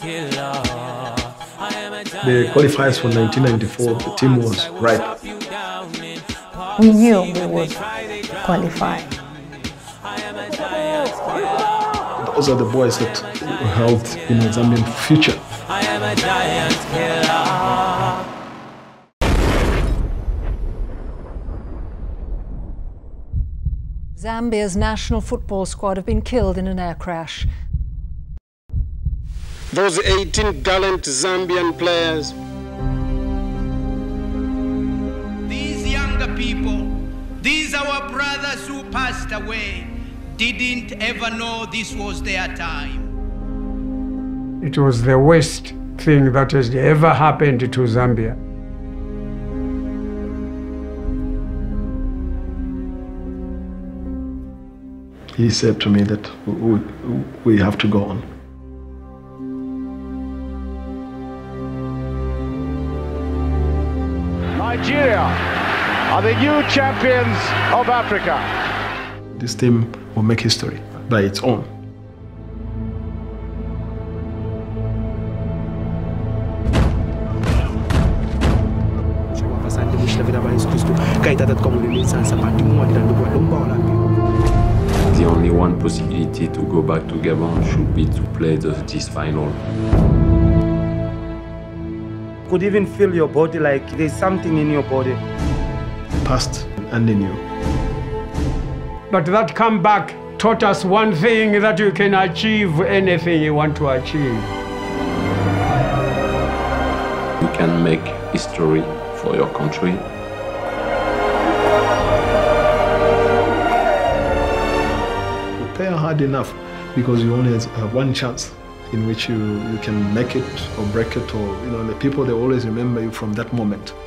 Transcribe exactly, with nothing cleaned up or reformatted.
The qualifiers for nineteen ninety-four, the team was ripe. We knew we would qualify. Those are the boys that held, you know, Zambian future. I am a giant killer. Zambia's national football squad have been killed in an air crash. Those eighteen gallant Zambian players. These younger people, these our brothers who passed away, didn't ever know this was their time. It was the worst thing that has ever happened to Zambia. He said to me that we, we have to go on. Nigeria are the new champions of Africa. This team will make history by its own. The only one possibility to go back to Gabon should be to play the, this final. Could even feel your body like there's something in your body. Past and the new. But that comeback taught us one thing, that you can achieve anything you want to achieve. You can make history for your country. Prepare hard enough, because you only have one chance in which you, you can make it or break it, or, you know, the people, they always remember you from that moment.